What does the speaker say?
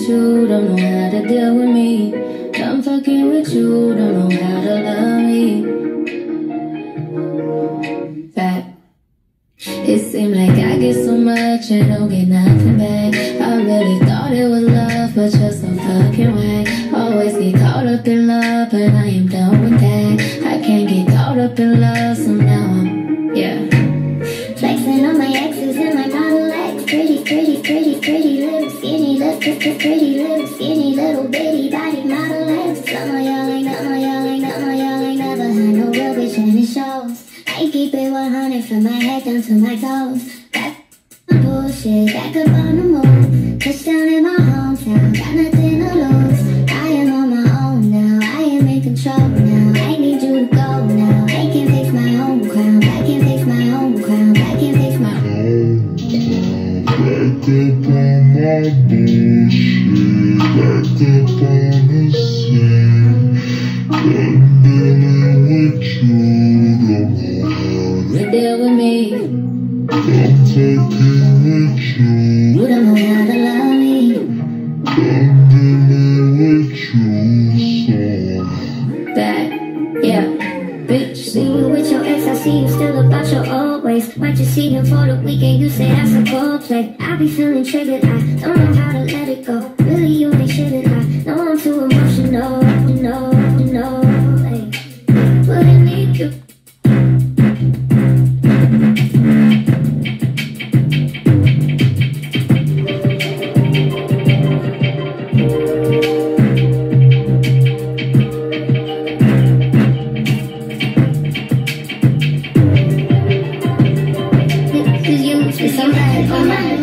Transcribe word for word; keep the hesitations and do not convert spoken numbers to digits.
you, don't know how to deal with me. Done fucking with you, don't know how to love me. Fact. It seems like I get so much and don't get nothing back. I really thought it was love, but you're so fucking whack. Always get caught up in love, but I am done with that. I can't get caught up in love, so now I'm, yeah. Flexing on my exes and my Model X. Pretty, pretty, pretty, pretty little skinny, little, pretty little skinny, little bitty body Model X. Some of y'all ain't, some of y'all ain't, some of y'all ain't never had no real bitch and it shows. I keep it one hundred from my head down to my toes. Back on bullshit, back up on the move. Touchdown in my hometown, got nothing to lose. I am on my own now, I am in control now. I need you to go now, I can fix my own crown. I can fix my own crown, I can fix my own crown. Back up on my bullshit, back up on the scene. Done dealing with you, don't know how You deal with me, I'm fucking with you. You don't know how to love me. Done dealing with you, so that, yeah, bitch. See you with your ex, I see you still about your old ways. Might just see him for the weekend, you say that's a cold play. I be feeling triggered, I don't know how to let it go. Really, you ain't shitting, I know I'm too emotional, you know, you know, hey. Wouldn't need you. Cause you spend some life on my